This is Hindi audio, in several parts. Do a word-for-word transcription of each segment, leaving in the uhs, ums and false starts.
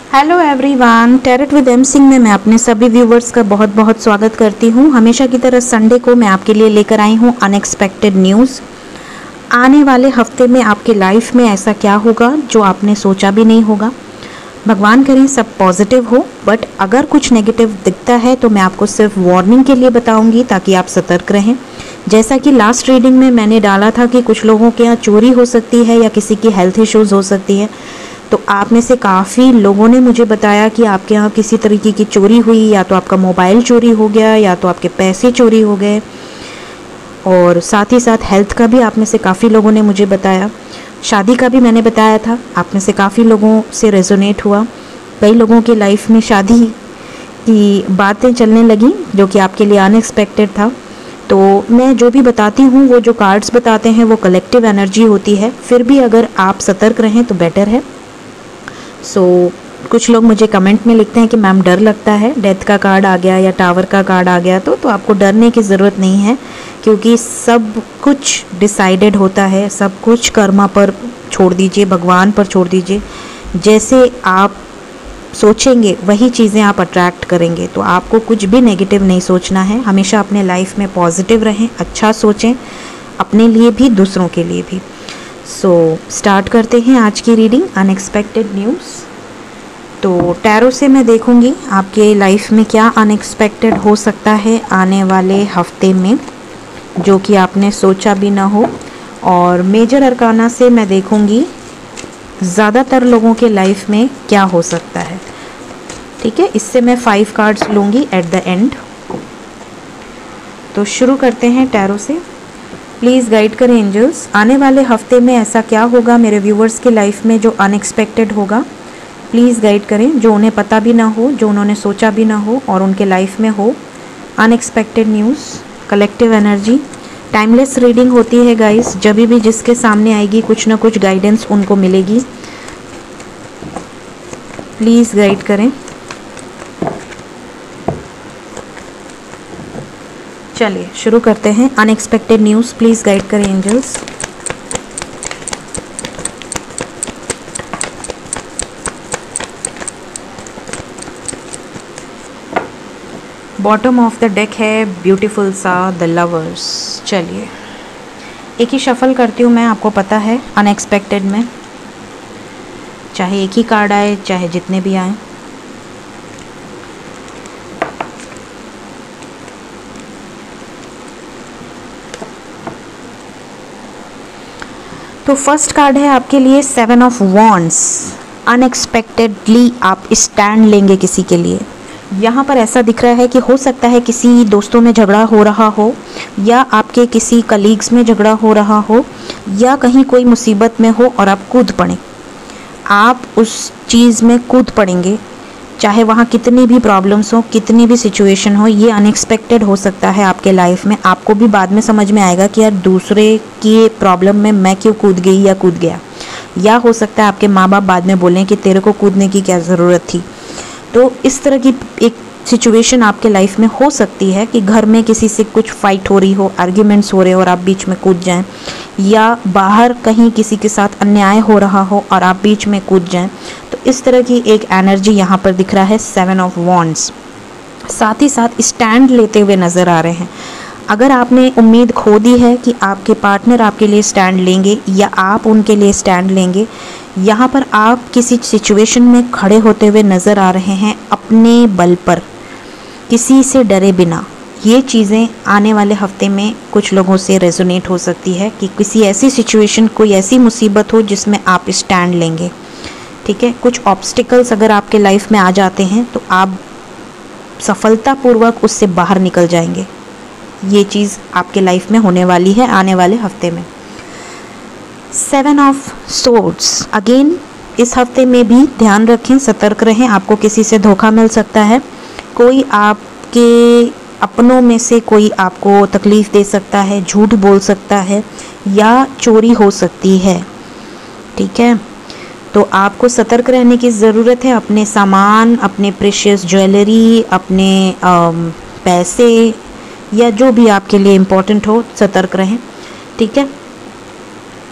Hello everyone, tarot with M Singh में मैं अपने सभी व्यूवर्स का बहुत बहुत स्वागत करती हूँ। हमेशा की तरह संडे को मैं आपके लिए लेकर आई हूँ अनएक्सपेक्टेड न्यूज़। आने वाले हफ्ते में आपके लाइफ में ऐसा क्या होगा जो आपने सोचा भी नहीं होगा। भगवान करें सब पॉजिटिव हो, बट अगर कुछ नेगेटिव दिखता है तो मैं आपको सिर्फ वार्निंग के लिए बताऊंगी ताकि आप सतर्क रहें। जैसा कि लास्ट रीडिंग में मैंने डाला था कि कुछ लोगों के यहाँ चोरी हो सकती है या किसी की हेल्थ इश्यूज़ हो सकती है, तो आप में से काफ़ी लोगों ने मुझे बताया कि आपके यहाँ किसी तरीके की चोरी हुई, या तो आपका मोबाइल चोरी हो गया या तो आपके पैसे चोरी हो गए। और साथ ही साथ हेल्थ का भी आप में से काफ़ी लोगों ने मुझे बताया। शादी का भी मैंने बताया था, आप में से काफ़ी लोगों से रेजोनेट हुआ। कई लोगों की लाइफ में शादी की बातें चलने लगी जो कि आपके लिए अनएक्सपेक्टेड था। तो मैं जो भी बताती हूँ, वो जो कार्ड्स बताते हैं वो कलेक्टिव एनर्जी होती है, फिर भी अगर आप सतर्क रहें तो बेटर है। सो so, कुछ लोग मुझे कमेंट में लिखते हैं कि मैम डर लगता है, डेथ का कार्ड आ गया या टावर का कार्ड आ गया तो तो आपको डरने की ज़रूरत नहीं है, क्योंकि सब कुछ डिसाइडेड होता है। सब कुछ कर्मा पर छोड़ दीजिए, भगवान पर छोड़ दीजिए। जैसे आप सोचेंगे वही चीज़ें आप अट्रैक्ट करेंगे। तो आपको कुछ भी नेगेटिव नहीं सोचना है, हमेशा अपने लाइफ में पॉजिटिव रहें, अच्छा सोचें, अपने लिए भी दूसरों के लिए भी। सो so, स्टार्ट करते हैं आज की रीडिंग अनएक्सपेक्टेड न्यूज़। तो टैरो से मैं देखूंगी आपके लाइफ में क्या अनएक्सपेक्टेड हो सकता है आने वाले हफ्ते में, जो कि आपने सोचा भी ना हो। और मेजर अरकाना से मैं देखूंगी ज़्यादातर लोगों के लाइफ में क्या हो सकता है। ठीक है, इससे मैं फाइव कार्ड्स लूँगी एट द एंड। तो शुरू करते हैं टैरो से। प्लीज़ गाइड करें एंजल्स, आने वाले हफ्ते में ऐसा क्या होगा मेरे व्यूवर्स की लाइफ में जो अनएक्सपेक्टेड होगा। प्लीज़ गाइड करें, जो उन्हें पता भी ना हो, जो उन्होंने सोचा भी ना हो और उनके लाइफ में हो। Unexpected news, collective energy. Timeless reading होती है गाइस, जब भी जिसके सामने आएगी कुछ ना कुछ गाइडेंस उनको मिलेगी। प्लीज़ गाइड करें। चलिए शुरू करते हैं। अनएक्सपेक्टेड न्यूज़, प्लीज़ गाइड करें angels. Bottom of the deck है ब्यूटीफुल सा द लवर्स। चलिए एक ही शफल करती हूँ मैं, आपको पता है अनएक्सपेक्टेड में चाहे एक ही कार्ड आए चाहे जितने भी आए। तो फर्स्ट कार्ड है आपके लिए सेवन ऑफ वॉन्ड्स। अनएक्सपेक्टेडली आप स्टैंड लेंगे किसी के लिए। यहाँ पर ऐसा दिख रहा है कि हो सकता है किसी दोस्तों में झगड़ा हो रहा हो, या आपके किसी कलीग्स में झगड़ा हो रहा हो, या कहीं कोई मुसीबत में हो और आप कूद पड़े। आप उस चीज़ में कूद पड़ेंगे, चाहे वहाँ कितनी भी प्रॉब्लम्स हो, कितनी भी सिचुएशन हो। ये अनएक्सपेक्टेड हो सकता है आपके लाइफ में। आपको भी बाद में समझ में आएगा कि यार दूसरे की प्रॉब्लम में मैं क्यों कूद गई या कूद गया। या हो सकता है आपके माँ बाप बाद में बोलें कि तेरे को कूदने की क्या ज़रूरत थी। तो इस तरह की एक सिचुएशन आपके लाइफ में हो सकती है कि घर में किसी से कुछ फाइट हो रही हो, आर्ग्यूमेंट्स हो रहे हो और आप बीच में कूद जाएं, या बाहर कहीं किसी के साथ अन्याय हो रहा हो और आप बीच में कूद जाएं। तो इस तरह की एक एनर्जी यहाँ पर दिख रहा है सेवन ऑफ वॉन्ड्स। साथ ही साथ स्टैंड लेते हुए नज़र आ रहे हैं। अगर आपने उम्मीद खो दी है कि आपके पार्टनर आपके लिए स्टैंड लेंगे या आप उनके लिए स्टैंड लेंगे, यहाँ पर आप किसी सिचुएशन में खड़े होते हुए नज़र आ रहे हैं अपने बल पर, किसी से डरे बिना। ये चीज़ें आने वाले हफ्ते में कुछ लोगों से रेजोनेट हो सकती है कि किसी ऐसी सिचुएशन, कोई ऐसी मुसीबत हो जिसमें आप स्टैंड लेंगे। ठीक है, कुछ ऑब्स्टिकल्स अगर आपके लाइफ में आ जाते हैं तो आप सफलतापूर्वक उससे बाहर निकल जाएंगे। ये चीज़ आपके लाइफ में होने वाली है आने वाले हफ्ते में। सेवन ऑफ सोर्ड्स, अगेन इस हफ्ते में भी ध्यान रखें, सतर्क रहें। आपको किसी से धोखा मिल सकता है, कोई आपके अपनों में से कोई आपको तकलीफ़ दे सकता है, झूठ बोल सकता है या चोरी हो सकती है। ठीक है, तो आपको सतर्क रहने की ज़रूरत है। अपने सामान, अपने प्रेशियस ज्वेलरी, अपने आम, पैसे या जो भी आपके लिए इम्पोर्टेंट हो, सतर्क रहें। ठीक है,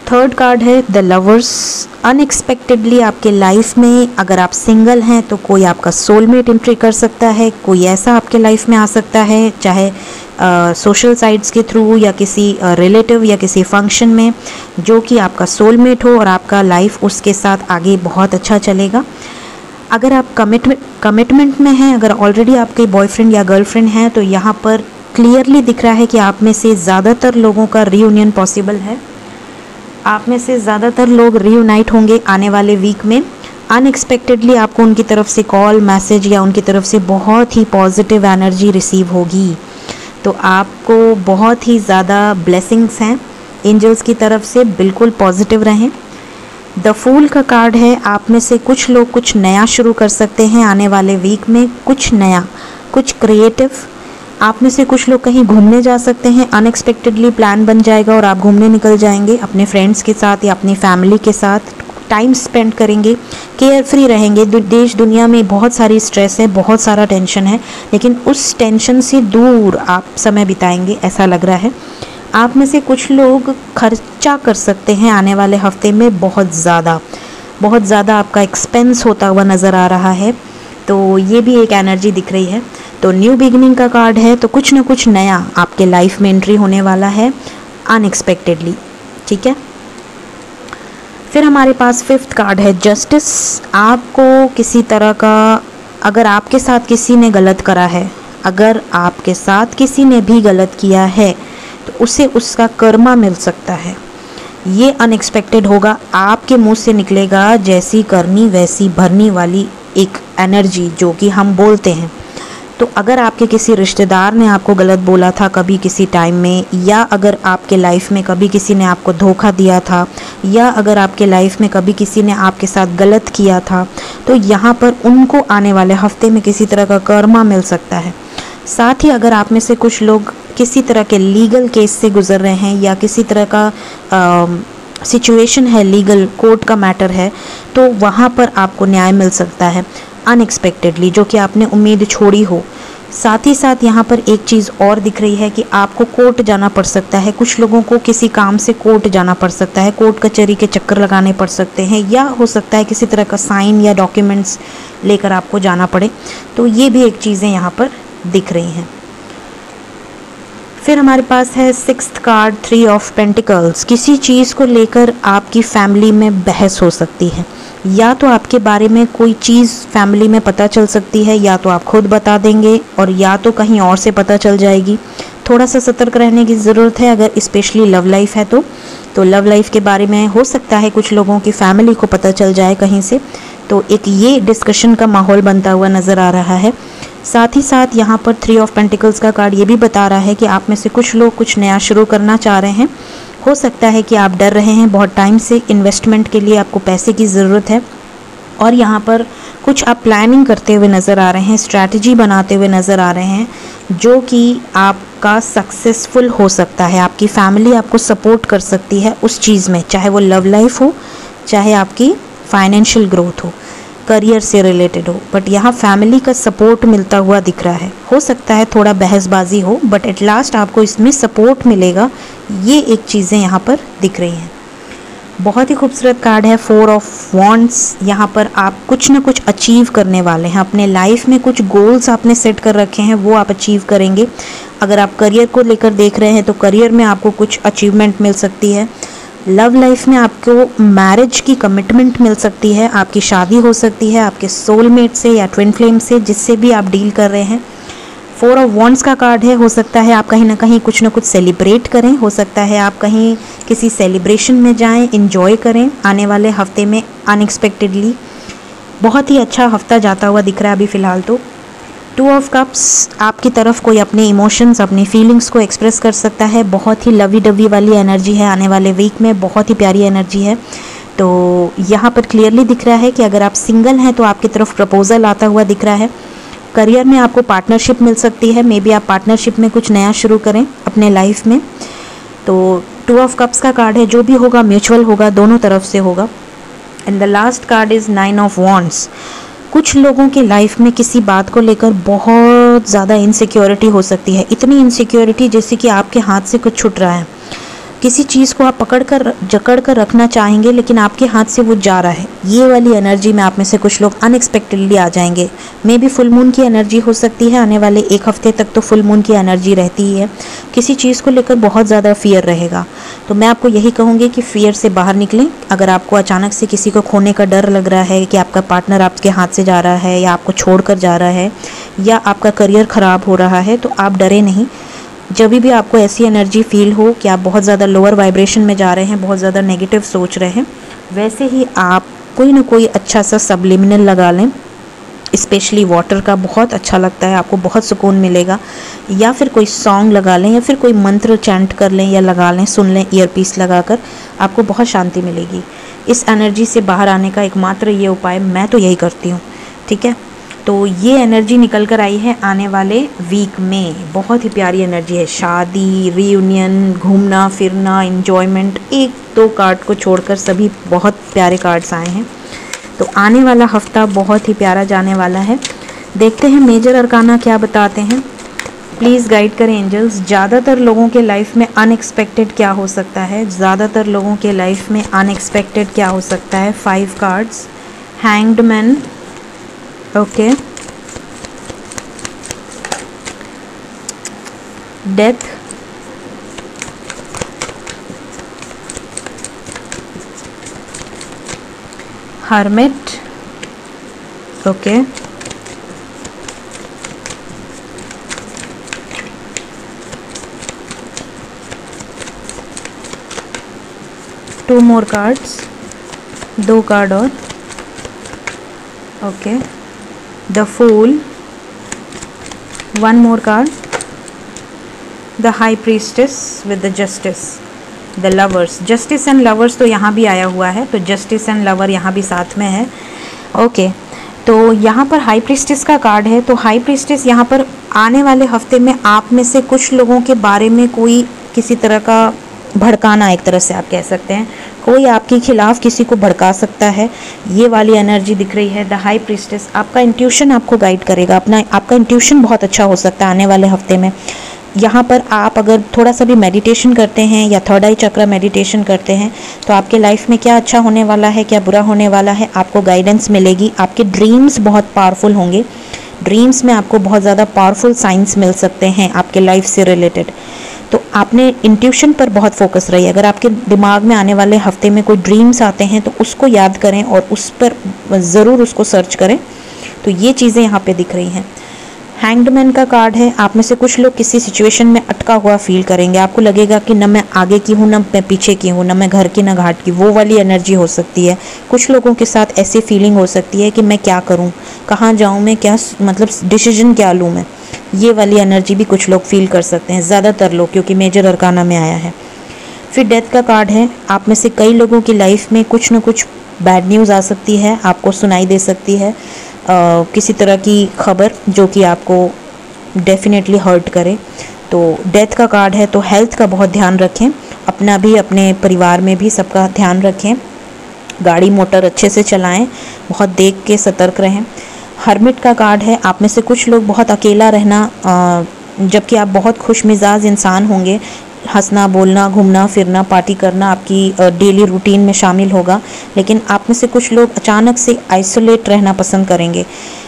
थर्ड कार्ड है द लवर्स। अनएक्सपेक्टेडली आपके लाइफ में अगर आप सिंगल हैं तो कोई आपका सोलमेट एंट्री कर सकता है, कोई ऐसा आपके लाइफ में आ सकता है, चाहे सोशल uh, साइट्स के थ्रू या किसी रिलेटिव uh, या किसी फंक्शन में, जो कि आपका सोलमेट हो और आपका लाइफ उसके साथ आगे बहुत अच्छा चलेगा। अगर आप कमिटमेंट कमिटमेंट में हैं, अगर ऑलरेडी आपके बॉयफ्रेंड या गर्लफ्रेंड हैं, तो यहाँ पर क्लियरली दिख रहा है कि आप में से ज़्यादातर लोगों का रीयूनियन पॉसिबल है। आप में से ज़्यादातर लोग रीयूनाइट होंगे आने वाले वीक में। अनएक्सपेक्टेडली आपको उनकी तरफ से कॉल, मैसेज या उनकी तरफ से बहुत ही पॉजिटिव एनर्जी रिसीव होगी। तो आपको बहुत ही ज़्यादा ब्लेसिंग्स हैं एंजल्स की तरफ से, बिल्कुल पॉजिटिव रहें। द फूल का कार्ड है, आप में से कुछ लोग कुछ नया शुरू कर सकते हैं आने वाले वीक में, कुछ नया, कुछ क्रिएटिव। आप में से कुछ लोग कहीं घूमने जा सकते हैं, अनएक्सपेक्टेडली प्लान बन जाएगा और आप घूमने निकल जाएंगे अपने फ्रेंड्स के साथ या अपनी फैमिली के साथ, टाइम स्पेंड करेंगे, केयर फ्री रहेंगे। देश दुनिया में बहुत सारी स्ट्रेस है, बहुत सारा टेंशन है, लेकिन उस टेंशन से दूर आप समय बिताएंगे ऐसा लग रहा है। आप में से कुछ लोग खर्चा कर सकते हैं आने वाले हफ्ते में, बहुत ज़्यादा बहुत ज़्यादा आपका एक्सपेंस होता हुआ नज़र आ रहा है, तो ये भी एक एनर्जी दिख रही है। तो न्यू बिगिनिंग का कार्ड है, तो कुछ ना कुछ नया आपके लाइफ में एंट्री होने वाला है अनएक्सपेक्टेडली, ठीक है। फिर हमारे पास फिफ्थ कार्ड है जस्टिस। आपको किसी तरह का, अगर आपके साथ किसी ने गलत करा है, अगर आपके साथ किसी ने भी गलत किया है, तो उसे उसका कर्मा मिल सकता है। ये अनएक्सपेक्टेड होगा, आपके मुंह से निकलेगा जैसी करनी वैसी भरनी वाली एक एनर्जी जो कि हम बोलते हैं। तो अगर आपके किसी रिश्तेदार ने आपको गलत बोला था कभी किसी टाइम में, या अगर आपके लाइफ में कभी किसी ने आपको धोखा दिया था, या अगर आपके लाइफ में कभी किसी ने आपके साथ गलत किया था, तो यहाँ पर उनको आने वाले हफ्ते में किसी तरह का कर्मा मिल सकता है। साथ ही अगर आप में से कुछ लोग किसी तरह के लीगल केस से गुजर रहे हैं या किसी तरह का सिचुएशन है, लीगल कोर्ट का मैटर है, तो वहाँ पर आपको न्याय मिल सकता है अनएक्सपेक्टेडली, जो कि आपने उम्मीद छोड़ी हो। साथ ही साथ यहाँ पर एक चीज़ और दिख रही है कि आपको कोर्ट जाना पड़ सकता है, कुछ लोगों को किसी काम से कोर्ट जाना पड़ सकता है, कोर्ट कचहरी के चक्कर लगाने पड़ सकते हैं, या हो सकता है किसी तरह का साइन या डॉक्यूमेंट्स लेकर आपको जाना पड़े। तो ये भी एक चीज़ें यहाँ पर दिख रही हैं। फिर हमारे पास है sixth card three of pentacles. किसी चीज़ को लेकर आपकी फैमिली में बहस हो सकती है, या तो आपके बारे में कोई चीज़ फैमिली में पता चल सकती है, या तो आप खुद बता देंगे, और या तो कहीं और से पता चल जाएगी। थोड़ा सा सतर्क रहने की ज़रूरत है अगर स्पेशली लव लाइफ है तो तो लव लाइफ के बारे में हो सकता है कुछ लोगों की फैमिली को पता चल जाए कहीं से, तो एक ये डिस्कशन का माहौल बनता हुआ नज़र आ रहा है। साथ ही साथ यहाँ पर थ्री ऑफ पेंटिकल्स का कार्ड ये भी बता रहा है कि आप में से कुछ लोग कुछ नया शुरू करना चाह रहे हैं। हो सकता है कि आप डर रहे हैं बहुत टाइम से, इन्वेस्टमेंट के लिए आपको पैसे की ज़रूरत है, और यहाँ पर कुछ आप प्लानिंग करते हुए नज़र आ रहे हैं, स्ट्रैटेजी बनाते हुए नज़र आ रहे हैं, जो कि आपका सक्सेसफुल हो सकता है। आपकी फैमिली आपको सपोर्ट कर सकती है उस चीज़ में, चाहे वो लव लाइफ हो, चाहे आपकी फाइनेंशियल ग्रोथ हो, करियर से रिलेटेड हो, बट यहाँ फैमिली का सपोर्ट मिलता हुआ दिख रहा है। हो सकता है थोड़ा बहसबाजी हो, बट एट लास्ट आपको इसमें सपोर्ट मिलेगा। ये एक चीज़ें यहाँ पर दिख रही हैं। बहुत ही खूबसूरत कार्ड है फोर ऑफ वॉन्ड्स। यहाँ पर आप कुछ ना कुछ अचीव करने वाले हैं अपने लाइफ में, कुछ गोल्स आपने सेट कर रखे हैं, वो आप अचीव करेंगे। अगर आप करियर को लेकर देख रहे हैं तो करियर में आपको कुछ अचीवमेंट मिल सकती है। लव लाइफ में आपको मैरिज की कमिटमेंट मिल सकती है, आपकी शादी हो सकती है आपके सोलमेट से या ट्विन फ्लेम से, जिससे भी आप डील कर रहे हैं। फोर ऑफ वॉन्ड्स का कार्ड है, हो सकता है आप कहीं ना कहीं कुछ ना कुछ सेलिब्रेट करें, हो सकता है आप कहीं किसी सेलिब्रेशन में जाएं, एंजॉय करें आने वाले हफ्ते में अनएक्सपेक्टेडली। बहुत ही अच्छा हफ्ता जाता हुआ दिख रहा है अभी फ़िलहाल तो। टू ऑफ कप्स, आपकी तरफ कोई अपने इमोशंस, अपनी फीलिंग्स को एक्सप्रेस कर सकता है। बहुत ही लवी डवी वाली एनर्जी है आने वाले वीक में, बहुत ही प्यारी एनर्जी है। तो यहाँ पर क्लियरली दिख रहा है कि अगर आप सिंगल हैं तो आपकी तरफ प्रपोजल आता हुआ दिख रहा है। करियर में आपको पार्टनरशिप मिल सकती है, मे बी आप पार्टनरशिप में कुछ नया शुरू करें अपने लाइफ में। तो टू ऑफ कप्स का कार्ड है, जो भी होगा म्यूचुअल होगा, दोनों तरफ से होगा। And the last card is nine of wands. कुछ लोगों की लाइफ में किसी बात को लेकर बहुत ज़्यादा इनसिक्योरिटी हो सकती है, इतनी इनसिक्योरिटी जैसे कि आपके हाथ से कुछ छूट रहा है। किसी चीज़ को आप पकड़ कर जकड़ कर रखना चाहेंगे लेकिन आपके हाथ से वो जा रहा है। ये वाली एनर्जी में आप में से कुछ लोग अनएक्सपेक्टेडली आ जाएंगे। मे बी फुल मून की एनर्जी हो सकती है, आने वाले एक हफ्ते तक तो फुल मून की एनर्जी रहती ही है। किसी चीज़ को लेकर बहुत ज़्यादा फियर रहेगा, तो मैं आपको यही कहूँगी कि फियर से बाहर निकलें। अगर आपको अचानक से किसी को खोने का डर लग रहा है कि आपका पार्टनर आपके हाथ से जा रहा है या आपको छोड़ कर जा रहा है या आपका करियर ख़राब हो रहा है, तो आप डरे नहीं। जब भी आपको ऐसी एनर्जी फील हो कि आप बहुत ज़्यादा लोअर वाइब्रेशन में जा रहे हैं, बहुत ज़्यादा नेगेटिव सोच रहे हैं, वैसे ही आप कोई ना कोई अच्छा सा सबलिमिनल लगा लें। स्पेशली वाटर का बहुत अच्छा लगता है, आपको बहुत सुकून मिलेगा। या फिर कोई सॉन्ग लगा लें या फिर कोई मंत्र चैंट कर लें या लगा लें, सुन लें ईयरपीस लगाकर, आपको बहुत शांति मिलेगी। इस एनर्जी से बाहर आने का एकमात्र ये उपाय, मैं तो यही करती हूँ। ठीक है, तो ये एनर्जी निकल कर आई है आने वाले वीक में। बहुत ही प्यारी एनर्जी है। शादी, रीयूनियन, घूमना फिरना, एंजॉयमेंट, एक दो कार्ड को छोड़कर सभी बहुत प्यारे कार्ड्स आए हैं। तो आने वाला हफ्ता बहुत ही प्यारा जाने वाला है। देखते हैं मेजर अरकाना क्या बताते हैं। प्लीज़ गाइड करें एंजल्स। ज़्यादातर लोगों के लाइफ में अनएक्सपेक्टेड क्या हो सकता है? ज़्यादातर लोगों के लाइफ में अनएक्सपेक्टेड क्या हो सकता है? Five cards, hanged man, okay, death, hermit, okay, two more cards, दो कार्ड और, okay, the fool, one more card, the high priestess with the justice, the lovers. Justice and lovers तो यहाँ भी आया हुआ है, तो जस्टिस एंड लवर यहाँ भी साथ में है। ओके, तो यहाँ पर हाई प्रीस्टेस का कार्ड है। तो हाई प्रीस्टेस यहाँ पर आने वाले हफ्ते में आप में से कुछ लोगों के बारे में कोई किसी तरह का भड़काना, एक तरह से आप कह सकते हैं, कोई आपके खिलाफ किसी को भड़का सकता है। ये वाली एनर्जी दिख रही है। द हाई प्रीस्टेस, आपका इंट्यूशन आपको गाइड करेगा। अपना आपका इंट्यूशन बहुत अच्छा हो सकता है आने वाले हफ्ते में। यहाँ पर आप अगर थोड़ा सा भी मेडिटेशन करते हैं या थर्ड आई चक्र मेडिटेशन करते हैं, तो आपके लाइफ में क्या अच्छा होने वाला है, क्या बुरा होने वाला है, आपको गाइडेंस मिलेगी। आपके ड्रीम्स बहुत पावरफुल होंगे। ड्रीम्स में आपको बहुत ज़्यादा पावरफुल साइंस मिल सकते हैं आपके लाइफ से रिलेटेड। तो आपने इंट्यूशन पर बहुत फोकस रही। अगर आपके दिमाग में आने वाले हफ्ते में कोई ड्रीम्स आते हैं तो उसको याद करें और उस पर ज़रूर उसको सर्च करें। तो ये चीज़ें यहाँ पे दिख रही हैं। हैंग्ड मैन का कार्ड है। आप में से कुछ लोग किसी सिचुएशन में अटका हुआ फील करेंगे। आपको लगेगा कि न मैं आगे की हूँ, न मैं पीछे की हूँ, न मैं घर की न घाट की। वो वाली एनर्जी हो सकती है। कुछ लोगों के साथ ऐसी फीलिंग हो सकती है कि मैं क्या करूँ, कहाँ जाऊँ मैं, क्या मतलब डिसीजन क्या लूँ मैं। ये वाली एनर्जी भी कुछ लोग फील कर सकते हैं, ज़्यादातर लोग, क्योंकि मेजर अरकाना में आया है। फिर डेथ का कार्ड है। आप में से कई लोगों की लाइफ में कुछ न कुछ बैड न्यूज़ आ सकती है, आपको सुनाई दे सकती है आ, किसी तरह की खबर जो कि आपको डेफिनेटली हर्ट करे। तो डेथ का कार्ड है। तो हेल्थ का बहुत ध्यान रखें, अपना भी, अपने परिवार में भी सबका ध्यान रखें। गाड़ी मोटर अच्छे से चलाएं, बहुत देख के सतर्क रहें। हर्मिट का कार्ड है। आप में से कुछ लोग बहुत अकेला रहना, जबकि आप बहुत खुश मिजाज इंसान होंगे। हंसना, बोलना, घूमना फिरना, पार्टी करना आपकी डेली रूटीन में शामिल होगा। लेकिन आप में से कुछ लोग अचानक से आइसोलेट रहना पसंद करेंगे,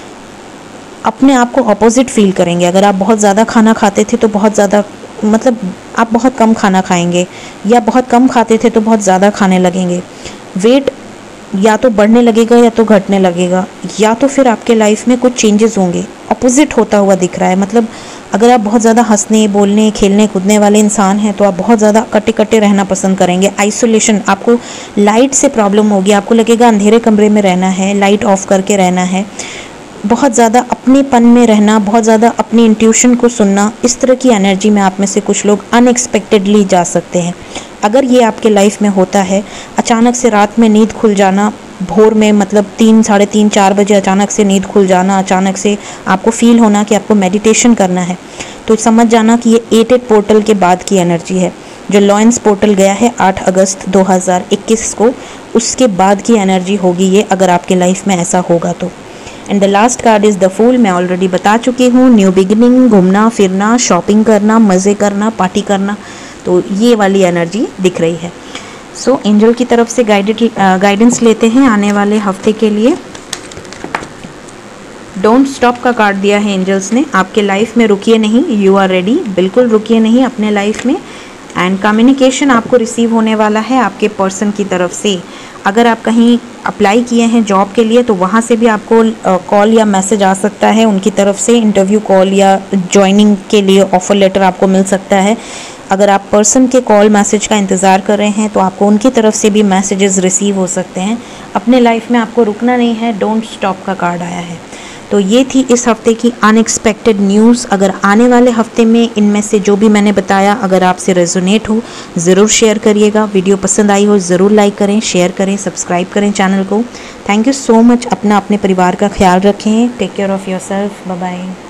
अपने आप को अपोजिट फील करेंगे। अगर आप बहुत ज़्यादा खाना खाते थे तो बहुत ज़्यादा, मतलब आप बहुत कम खाना खाएंगे, या बहुत कम खाते थे तो बहुत ज़्यादा खाने लगेंगे। वेट या तो बढ़ने लगेगा या तो घटने लगेगा, या तो फिर आपके लाइफ में कुछ चेंजेस होंगे। अपोजिट होता हुआ दिख रहा है। मतलब अगर आप बहुत ज़्यादा हंसने, बोलने, खेलने, कूदने वाले इंसान हैं तो आप बहुत ज़्यादा कटे कटे रहना पसंद करेंगे। आइसोलेशन, आपको लाइट से प्रॉब्लम होगी। आपको लगेगा अंधेरे कमरे में रहना है, लाइट ऑफ करके रहना है, बहुत ज़्यादा अपनेपन में रहना, बहुत ज़्यादा अपनी इंट्यूशन को सुनना। इस तरह की एनर्जी में आप में से कुछ लोग अनएक्सपेक्टेडली जा सकते हैं। अगर ये आपके लाइफ में होता है, अचानक से रात में नींद खुल जाना, भोर में, मतलब तीन साढ़े तीन चार बजे अचानक से नींद खुल जाना, अचानक से आपको फील होना कि आपको मेडिटेशन करना है, तो समझ जाना कि ये एट एट पोर्टल के बाद की एनर्जी है। जो लॉयंस पोर्टल गया है आठ अगस्त दो हज़ार इक्कीस को, उसके बाद की एनर्जी होगी ये, अगर आपके लाइफ में ऐसा होगा तो। And the last card is the fool. मैं ऑलरेडी बता चुकी हूँ, न्यू बिगिनिंग, घूमना फिरना, शॉपिंग करना, मज़े करना, पार्टी करना। तो ये वाली एनर्जी दिख रही है। सो so, एंजल की तरफ से गाइडेड गाइडेंस लेते हैं आने वाले हफ्ते के लिए। डोंट स्टॉप का कार्ड दिया है एंजल्स ने। आपके लाइफ में रुकिए नहीं, यू आर रेडी, बिल्कुल रुकिए नहीं अपने लाइफ में। एंड कम्युनिकेशन आपको रिसीव होने वाला है आपके पर्सन की तरफ से। अगर आप कहीं अप्लाई किए हैं जॉब के लिए तो वहाँ से भी आपको कॉल या मैसेज आ सकता है उनकी तरफ से, इंटरव्यू कॉल या ज्वाइनिंग के लिए ऑफर लेटर आपको मिल सकता है। अगर आप पर्सन के कॉल मैसेज का इंतज़ार कर रहे हैं तो आपको उनकी तरफ से भी मैसेजेस रिसीव हो सकते हैं। अपने लाइफ में आपको रुकना नहीं है, डोंट स्टॉप का कार्ड आया है। तो ये थी इस हफ्ते की अनएक्सपेक्टेड न्यूज़। अगर आने वाले हफ्ते में इनमें से जो भी मैंने बताया अगर आपसे रेजोनेट हो ज़रूर शेयर करिएगा। वीडियो पसंद आई हो ज़रूर लाइक करें, शेयर करें, सब्सक्राइब करें चैनल को। Thank you so much. अपना अपने परिवार का ख्याल रखें। Take care of yourself. Bye bye.